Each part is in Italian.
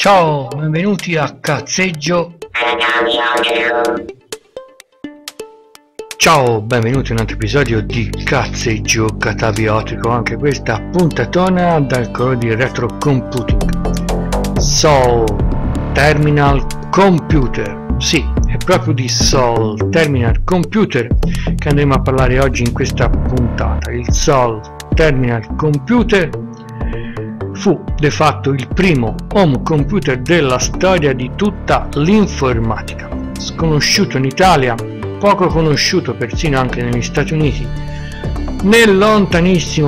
Ciao, benvenuti a Cazzeggio. Ciao, benvenuti in un altro episodio di Cazzeggio Cataviotico, anche questa puntatona dal colore di Retro Computing. Sol Terminal Computer, sì, è proprio di Sol Terminal Computer che andremo a parlare oggi in questa puntata. Il Sol Terminal Computer fu de fatto il primo home computer della storia di tutta l'informatica, sconosciuto in Italia, poco conosciuto persino anche negli Stati Uniti. Nel lontanissimo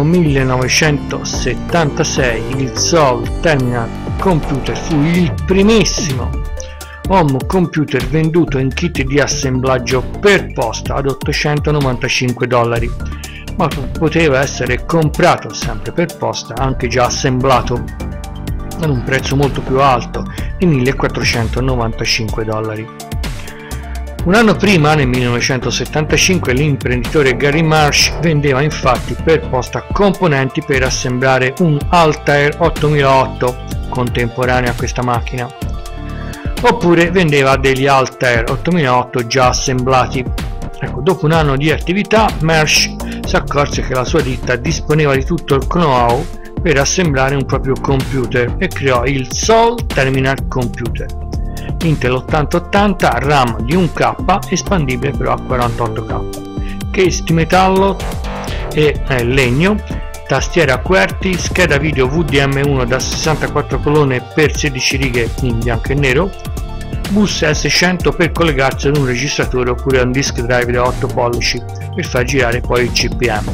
1976 il Sol Terminal Computer fu il primissimo home computer venduto in kit di assemblaggio per posta ad $895, ma poteva essere comprato sempre per posta anche già assemblato ad un prezzo molto più alto di $1.495. Un anno prima, nel 1975, l'imprenditore Gary Marsh vendeva infatti per posta componenti per assemblare un Altair 8008 contemporaneo a questa macchina, oppure vendeva degli Altair 8008 già assemblati. Ecco, dopo un anno di attività, Marsh si accorse che la sua ditta disponeva di tutto il know-how per assemblare un proprio computer e creò il Sol Terminal Computer. Intel 8080, RAM di 1K, espandibile però a 48K, case di metallo e legno, tastiera QWERTY, scheda video VDM1 da 64 colonne per 16 righe in bianco e nero, bus S100 per collegarsi ad un registratore oppure a un disk drive da 8 pollici per far girare poi il CPM.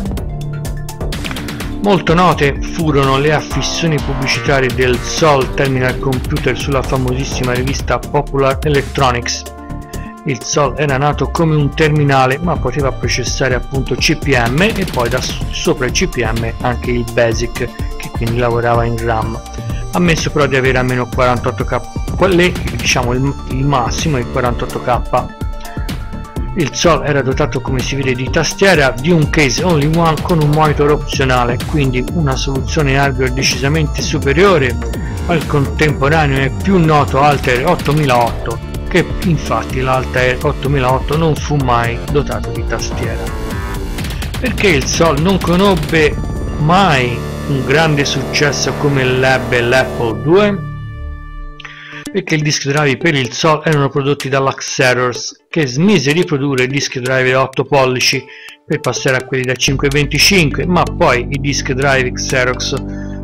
Molto note furono le affissioni pubblicitarie del Sol Terminal Computer sulla famosissima rivista Popular Electronics. Il Sol era nato come un terminale, ma poteva processare appunto CPM e poi da sopra il CPM anche il BASIC, che quindi lavorava in RAM, ammesso però di avere almeno 48K, diciamo il massimo è 48K. Il Sol era dotato, come si vede, di tastiera, di un case only one con un monitor opzionale, quindi una soluzione hardware decisamente superiore al contemporaneo e più noto Altair 8008, che infatti l'Altair 8008 non fu mai dotato di tastiera. Perché il Sol non conobbe mai un grande successo come l'ebbe l'Apple II? Perché il disk drive per il Sol erano prodotti dalla Xerox, che smise di produrre disk drive da 8 pollici per passare a quelli da 5,25, ma poi i disk drive Xerox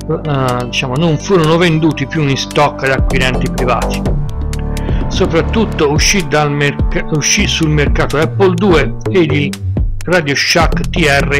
non furono venduti più in stock ad acquirenti privati. Soprattutto uscì sul mercato Apple II ed il RadioShack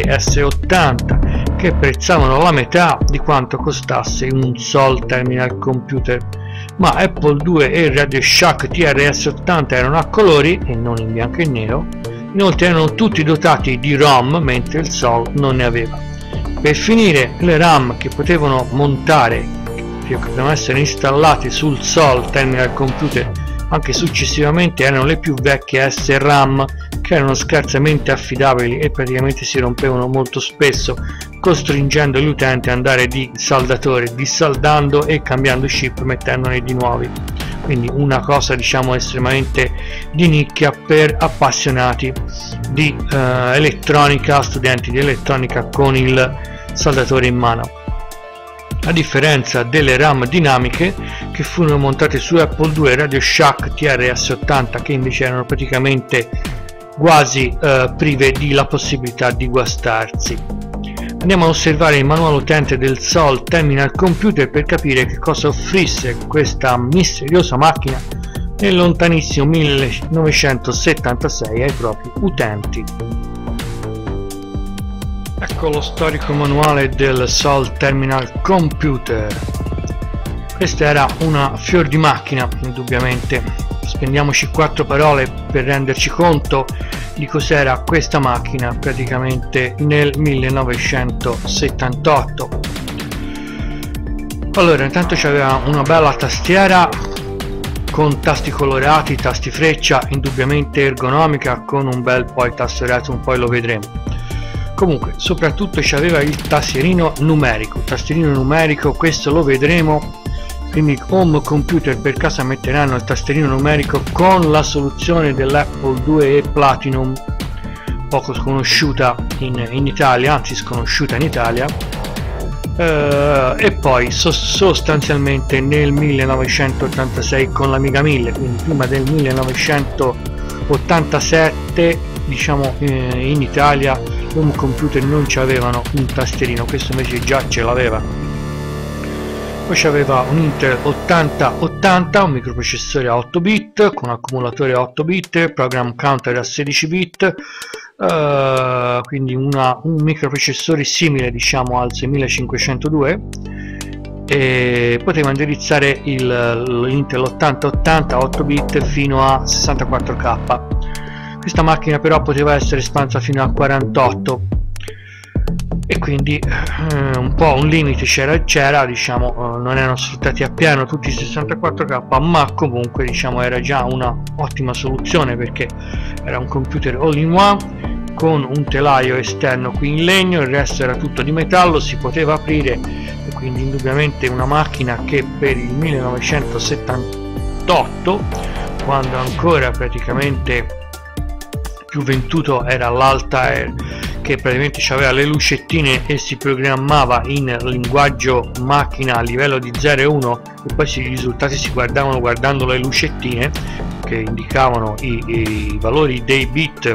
TR-S80, che prezzavano la metà di quanto costasse un Sol Terminal Computer, ma Apple II e il RadioShack TR-S80 erano a colori e non in bianco e nero. Inoltre erano tutti dotati di ROM, mentre il Sol non ne aveva. Per finire, le RAM che potevano montare, che potevano essere installate sul Sol Terminal Computer anche successivamente, erano le più vecchie SRAM, che erano scarsamente affidabili e praticamente si rompevano molto spesso, costringendo gli utenti ad andare di saldatore, dissaldando e cambiando chip, mettendone di nuovi. Quindi una cosa estremamente di nicchia per appassionati di elettronica, studenti di elettronica con il saldatore in mano. A differenza delle RAM dinamiche che furono montate su Apple II e RadioShack TR-S80, che invece erano praticamente quasi prive di la possibilità di guastarsi. Andiamo a osservare il manuale utente del Sol Terminal Computer per capire che cosa offrisse questa misteriosa macchina nel lontanissimo 1976 ai propri utenti. Ecco lo storico manuale del Sol Terminal Computer. Questa era una fior di macchina, indubbiamente. Spendiamoci 4 parole per renderci conto di cos'era questa macchina praticamente nel 1978. Allora, intanto c'aveva una bella tastiera con tasti colorati, tasti freccia, indubbiamente ergonomica, con un bel poi tasto retro, poi lo vedremo. Comunque, soprattutto c'aveva il tastierino numerico, questo lo vedremo, primi home computer per casa metteranno il tasterino numerico con la soluzione dell'Apple IIe Platinum, poco sconosciuta in Italia, anzi sconosciuta in Italia, e poi sostanzialmente nel 1986 con l'Amiga 1000, quindi prima del 1987 diciamo in Italia home computer non ci avevano un tasterino, questo invece già ce l'aveva. Poi c'aveva un Intel 8080, un microprocessore a 8 bit con accumulatore a 8 bit, program counter a 16 bit, quindi un microprocessore simile diciamo al 6502, e poteva indirizzare l'Intel 8080 a 8 bit fino a 64K. Questa macchina però poteva essere espansa fino a 48, e quindi un po' un limite c'era, diciamo, non erano sfruttati appieno tutti i 64K, ma comunque diciamo era già una ottima soluzione, perché era un computer all in one con un telaio esterno qui in legno, il resto era tutto di metallo, si poteva aprire, e quindi indubbiamente una macchina che per il 1978, quando ancora praticamente più venduto era l'Altair, che praticamente aveva le lucettine e si programmava in linguaggio macchina a livello di 0 e 1, e poi i risultati si guardavano guardando le lucettine che indicavano i valori dei bit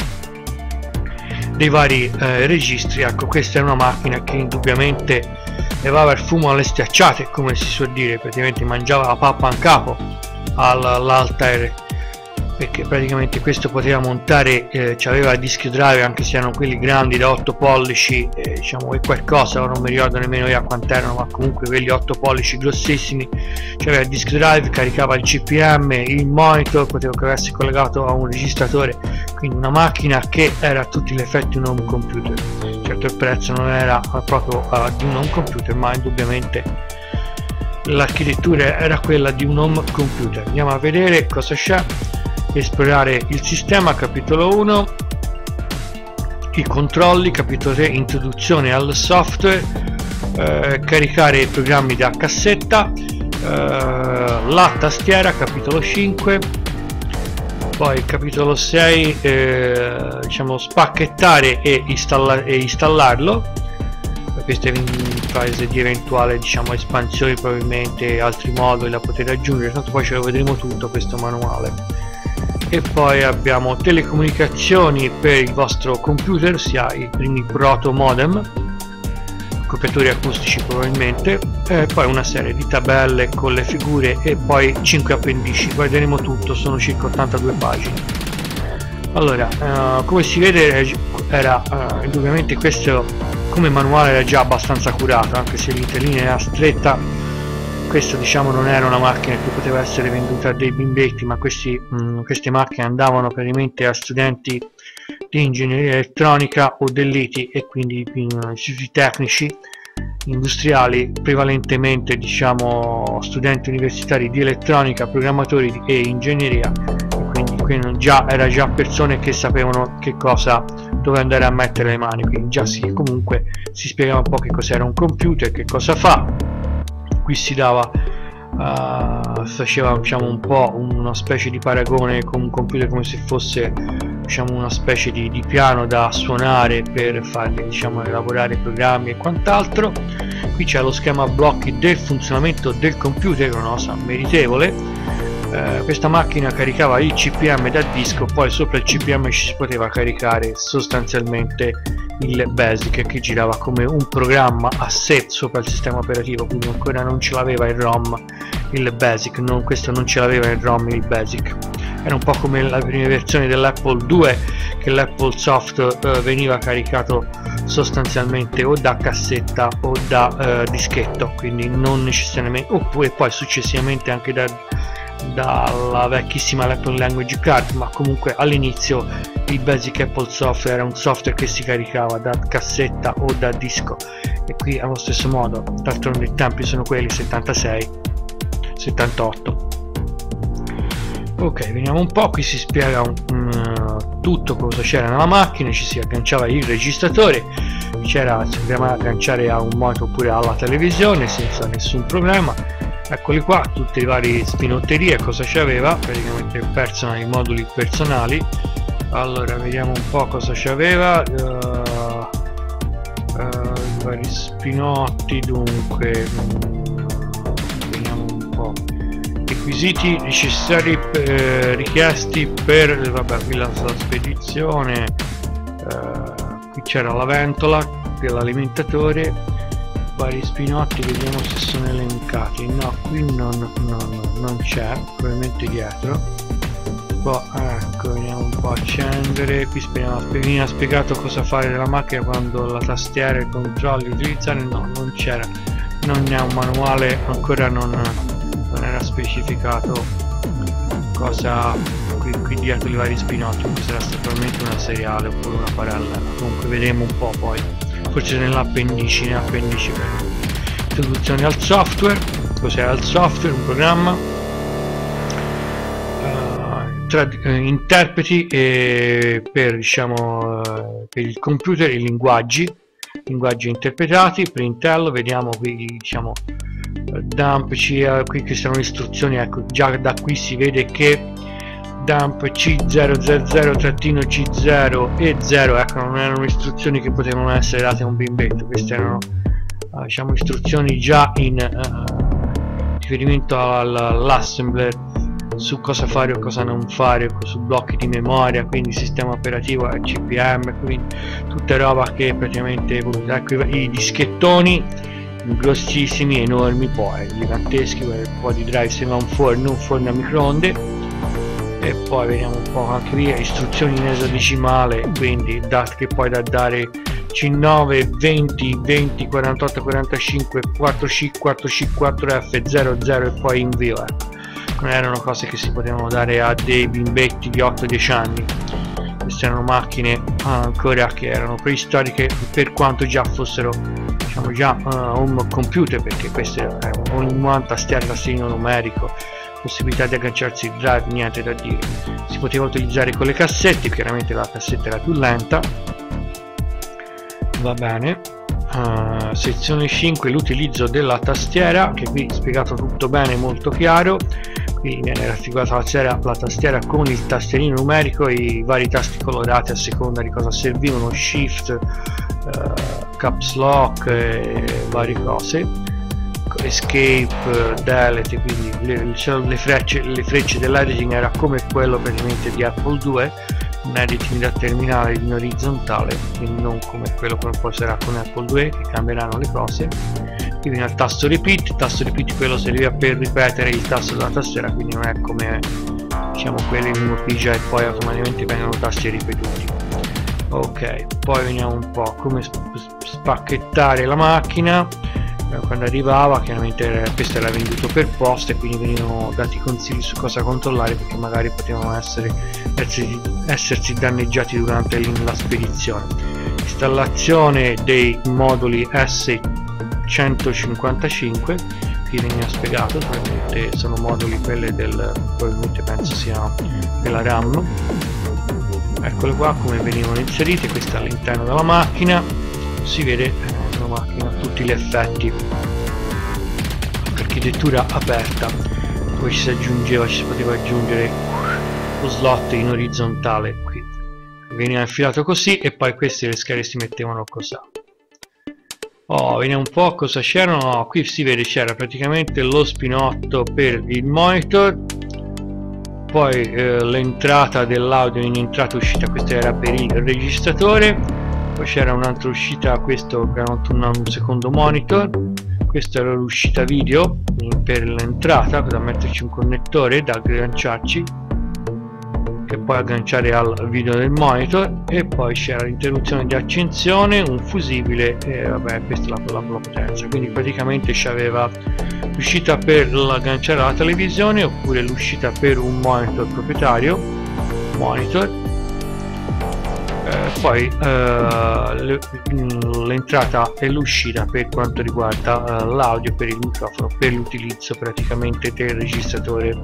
dei vari registri. Ecco, questa è una macchina che indubbiamente levava il fumo alle schiacciate, come si suol dire, praticamente mangiava la pappa in capo all'Altair, perché praticamente questo poteva montare, c'aveva dischi drive, anche se erano quelli grandi da 8 pollici, diciamo, e qualcosa, non mi ricordo nemmeno io a quant'erano, ma comunque quelli 8 pollici grossissimi, c'aveva il disc drive, caricava il CPM, il monitor, poteva essere collegato a un registratore, quindi una macchina che era a tutti gli effetti un home computer. Certo, il prezzo non era proprio di un home computer, ma indubbiamente l'architettura era quella di un home computer. Andiamo a vedere cosa c'è. Esplorare il sistema, capitolo 1, i controlli, capitolo 3, introduzione al software, caricare i programmi da cassetta, la tastiera, capitolo 5, poi capitolo 6, diciamo spacchettare e installarlo. Questa è in fase di eventuale, diciamo, espansione, probabilmente altri moduli da poter aggiungere, tanto poi ce lo vedremo tutto questo manuale. E poi abbiamo telecomunicazioni per il vostro computer, sia i primi proto modem, copiatori acustici probabilmente, e poi una serie di tabelle con le figure e poi 5 appendici. Guarderemo tutto, sono circa 82 pagine. Allora, come si vede era indubbiamente questo come manuale era già abbastanza curato, anche se l'interlinea era stretta. Questo, diciamo, non era una macchina che poteva essere venduta a dei bimbetti, ma queste macchine andavano praticamente a studenti di ingegneria elettronica o dell'ITI, e quindi in istituti tecnici industriali, prevalentemente, diciamo, studenti universitari di elettronica, programmatori e ingegneria, e quindi era già persone che sapevano che cosa dove andare a mettere le mani, quindi già comunque si spiegava un po' che cos'era un computer, che cosa fa. Qui si dava, faceva, diciamo, un po' una specie di paragone con un computer, come se fosse, diciamo, una specie di piano da suonare per farli, diciamo, elaborare programmi e quant'altro. Qui c'è lo schema blocchi del funzionamento del computer, una cosa meritevole. Questa macchina caricava il CPM da disco, poi sopra il CPM ci si poteva caricare sostanzialmente il BASIC, che girava come un programma a sé sopra il sistema operativo, quindi ancora non ce l'aveva il ROM il BASIC, questo non ce l'aveva il ROM il BASIC. Era un po' come la prima versione dell'Apple II, che l'Apple Soft veniva caricato sostanzialmente o da cassetta o da dischetto, quindi non necessariamente, oppure poi successivamente anche dalla vecchissima Apple Language Card, ma comunque all'inizio il Basic Apple Software era un software che si caricava da cassetta o da disco, e qui allo stesso modo. D'altronde i tempi sono quelli, 76 78. Ok, vediamo un po'. Qui si spiega tutto cosa c'era nella macchina. Ci si agganciava il registratore, si poteva agganciare a un monitor oppure alla televisione senza nessun problema. Eccoli qua, tutte le varie spinotterie. Cosa c'aveva? Praticamente i moduli personali. Allora vediamo un po' cosa c'aveva. I vari spinotti, dunque vediamo un po'. Requisiti necessari richiesti per qui la spedizione. Qui c'era la ventola dell'alimentatore, vari spinotti, vediamo se sono elencati. No, qui non c'è, probabilmente dietro. Poi ecco, vediamo un po', accendere. Qui veniva spiegato cosa fare della macchina quando la tastiera e i controlli utilizzare. No, non c'era, non è un manuale, ancora non era specificato cosa. Qui dietro i vari spinotti, questa sarà probabilmente una seriale oppure una parallela, comunque vedremo un po', poi forse nell'appendice introduzione al software. Cos'era il software? Un programma, interpreti per, diciamo, per il computer, i linguaggi interpretati per Intel. Vediamo qui, diciamo, dump qui che sono le istruzioni. Ecco, già da qui si vede che dump C000-C0 e 0, ecco, non erano istruzioni che potevano essere date a un bimbetto. Queste erano diciamo istruzioni già in riferimento all'assembler su cosa fare o cosa non fare, su blocchi di memoria, quindi sistema operativo CPM, quindi tutta roba che praticamente, ecco, i dischettoni grossissimi, enormi, poi giganteschi, un po' di drive, sembra un forno a microonde. E poi vediamo un po' anche qui istruzioni in esadecimale, quindi che poi da dare C9, 20, 20, 48, 45, 4C, 4C, 4F, 00 e poi invio. Non erano cose che si potevano dare a dei bimbetti di 8-10 anni. Queste erano macchine ancora che erano preistoriche, per quanto già fossero, diciamo, già un computer, perché queste erano un tastiera, tastierino numerico, possibilità di agganciarsi il drive, niente da dire. Si poteva utilizzare con le cassette, chiaramente la cassetta era più lenta. Va bene. Sezione 5, l'utilizzo della tastiera, che qui è spiegato tutto bene, molto chiaro. Qui viene raffigurata la tastiera con il tastierino numerico e i vari tasti colorati a seconda di cosa servivano, shift, caps lock e varie cose, escape, delete, quindi le frecce dell'editing era come quello praticamente di Apple II, un editing da terminale in orizzontale, quindi non come quello che poi sarà con Apple II, che cambieranno le cose. Qui viene il tasto repeat, quello serviva per ripetere il tasto della tastiera, quindi non è come, diciamo, quelli in uno pigia e poi automaticamente vengono tasti ripetuti. Ok, poi veniamo un po' come spacchettare la macchina. Quando arrivava, chiaramente questo era venduto per posta e quindi venivano dati consigli su cosa controllare, perché magari potevano essersi danneggiati durante la spedizione. Installazione dei moduli S155, qui veniva spiegato, probabilmente sono moduli quelle probabilmente penso sia della RAM. Eccole qua come venivano inserite, questa all'interno della macchina, si vede la macchina a tutti gli effetti, architettura aperta. Poi ci si poteva aggiungere lo slot in orizzontale, qui veniva infilato così, e poi queste le schede si mettevano così. Vediamo un po' cosa c'erano. Qui si vede c'era praticamente lo spinotto per il monitor, poi l'entrata dell'audio in entrata e uscita, questa era per il registratore, poi c'era un'altra uscita, questo che era un secondo monitor, questa era l'uscita video per l'entrata, da metterci un connettore da agganciarci e poi agganciare al video del monitor, e poi c'era l'interruzione di accensione, un fusibile e vabbè, questa è la potenza. Quindi praticamente c'aveva l'uscita per agganciare alla televisione, oppure l'uscita per un monitor proprietario, poi l'entrata e l'uscita per quanto riguarda l'audio, per il microfono, per l'utilizzo praticamente del registratore.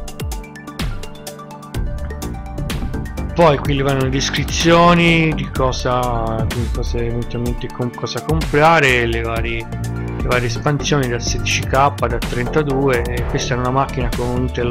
Poi qui vanno le descrizioni di cosa eventualmente cosa comprare, le varie varie espansioni dal 16K, da 32, e questa era una macchina con un Intel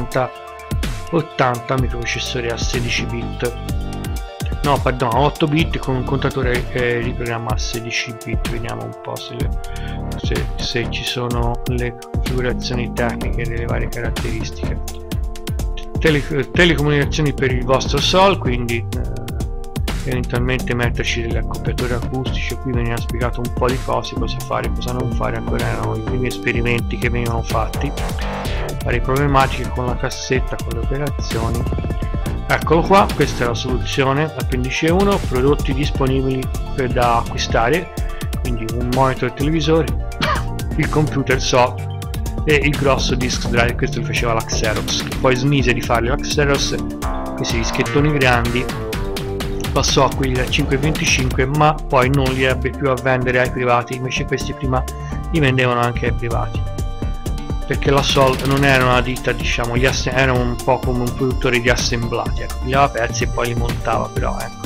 80 microprocessore a 16 bit, no pardon, a 8 bit con un contatore di programma a 16 bit. Vediamo un po' se ci sono le configurazioni tecniche delle varie caratteristiche. Telecomunicazioni per il vostro SOL, quindi eventualmente metterci degli accoppiatori acustici. Qui veniva spiegato un po' di cose, cosa fare, cosa non fare. Ancora erano i primi esperimenti che venivano fatti, varie problematiche con la cassetta, con le operazioni. Eccolo qua, questa è la soluzione. Appendice 1, prodotti disponibili da acquistare, quindi un monitor televisore, il computer SOL e il grosso disk drive. Questo lo faceva la Xerox, che poi smise di farli la Xerox, questi dischettoni grandi, passò a quelli da 525, ma poi non li ebbe più a vendere ai privati. Invece questi prima li vendevano anche ai privati, perché la SOL non era una ditta, diciamo, era un po' come un produttore di assemblati, ecco, pigliava pezzi e poi li montava. Però ecco,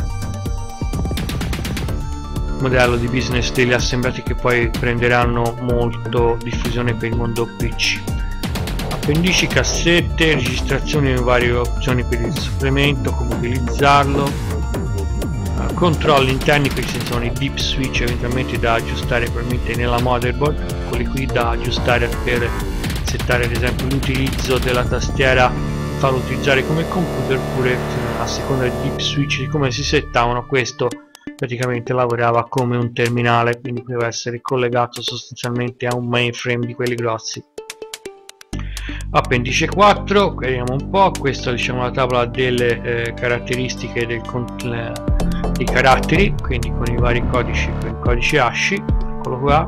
modello di business degli assemblati che poi prenderanno molto diffusione per il mondo PC. Appendici, cassette, registrazioni e varie opzioni per il supplemento, come utilizzarlo, controlli interni, questi sono i deep switch eventualmente da aggiustare probabilmente nella motherboard, quelli qui da aggiustare per settare ad esempio l'utilizzo della tastiera, farlo utilizzare come computer, oppure a seconda del deep switch di come si settavano, questo praticamente lavorava come un terminale, quindi poteva essere collegato sostanzialmente a un mainframe di quelli grossi. Appendice 4, vediamo un po', questa diciamo la tavola delle caratteristiche dei caratteri, quindi con i vari codici, con il codice ASCII, eccolo qua,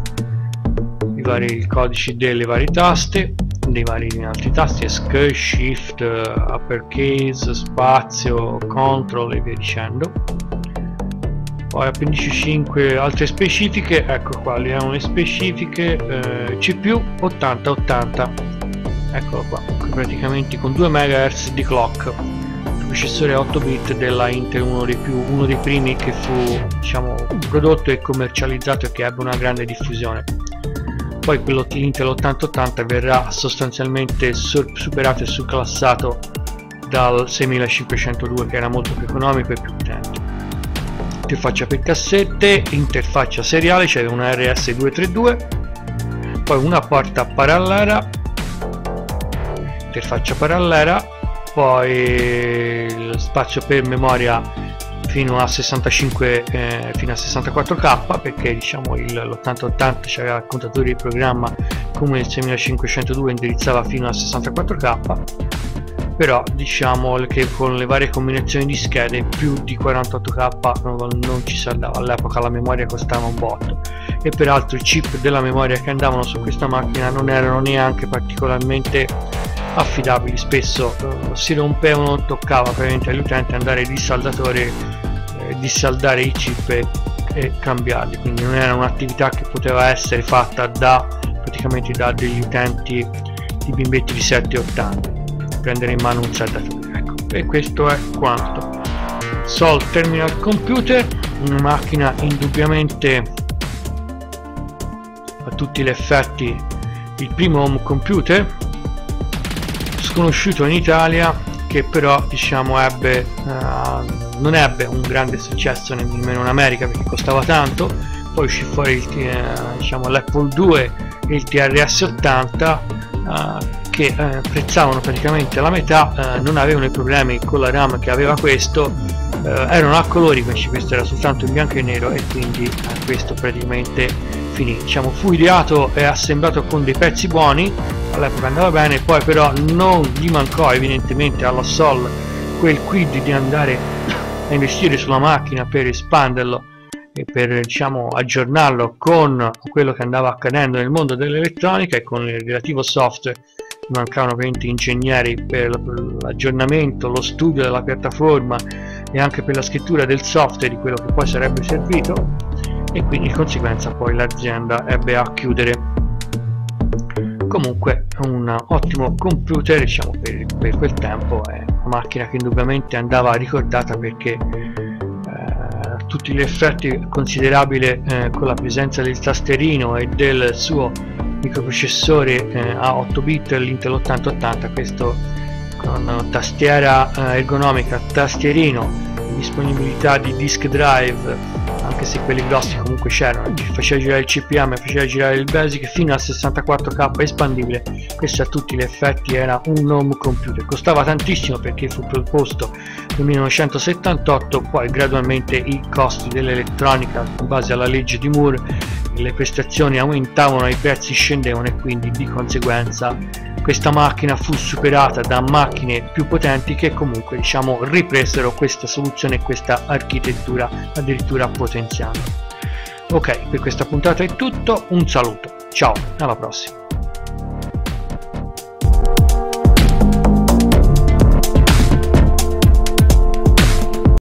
i vari codici delle varie taste, dei vari altri tasti, ESC, Shift, Uppercase, Spazio, Control e via dicendo. Poi appendice 5, altre specifiche, ecco qua, abbiamo le specifiche, CPU 8080, eccolo qua, praticamente con 2 MHz di clock, processore 8 bit della Intel, uno dei primi che fu, diciamo, prodotto e commercializzato e che ebbe una grande diffusione. Poi quello Intel 8080 verrà sostanzialmente superato e surclassato dal 6502, che era molto più economico e più potente. Interfaccia per cassette, interfaccia seriale, c'è una RS232, poi una porta parallela, interfaccia parallela, poi lo spazio per memoria fino a 65 fino a 64K, perché diciamo l'8080 c'aveva il contatore di programma come il 6502 indirizzava fino a 64K, però diciamo che con le varie combinazioni di schede più di 48K non ci si andava. All'epoca la memoria costava un botto, e peraltro i chip della memoria che andavano su questa macchina non erano neanche particolarmente affidabili, spesso si rompevano, toccava praticamente agli utenti andare di saldatore, dissaldare i chip e cambiarli, quindi non era un'attività che poteva essere fatta praticamente da degli utenti di bimbetti di 7-8 anni, prendere in mano un saldatore. Ecco, e questo è quanto. SOL Terminal Computer, una macchina indubbiamente a tutti gli effetti il primo home computer, sconosciuto in Italia, che però diciamo non ebbe un grande successo nemmeno in America perché costava tanto. Poi uscì fuori diciamo l'Apple II e il TRS-80 che prezzavano praticamente la metà, non avevano i problemi con la RAM che aveva questo, erano a colori, questo era soltanto in bianco e nero, e quindi questo praticamente finì. Diciamo, fu ideato e assemblato con dei pezzi buoni, all'epoca andava bene, poi però non gli mancò evidentemente alla SOL quel quid di andare a investire sulla macchina per espanderlo e per, diciamo, aggiornarlo con quello che andava accadendo nel mondo dell'elettronica e con il relativo software. Mancavano ovviamente ingegneri per l'aggiornamento, lo studio della piattaforma e anche per la scrittura del software di quello che poi sarebbe servito, e quindi di conseguenza poi l'azienda ebbe a chiudere. Comunque un ottimo computer, diciamo, per quel tempo, è una macchina che indubbiamente andava ricordata perché tutti gli effetti considerabile con la presenza del tastierino e del suo microprocessore a 8 bit, l'Intel 8080, questo con tastiera ergonomica, tastierino, disponibilità di disk drive, anche se quelli grossi comunque c'erano, faceva girare il CPM, faceva girare il BASIC fino a 64K espandibile. Questo a tutti gli effetti era un home computer, costava tantissimo perché fu proposto nel 1978, poi gradualmente i costi dell'elettronica in base alla legge di Moore, le prestazioni aumentavano, i prezzi scendevano e quindi di conseguenza questa macchina fu superata da macchine più potenti che comunque ripresero questa soluzione e questa architettura addirittura potenziata. Ok, per questa puntata è tutto, un saluto, ciao, alla prossima.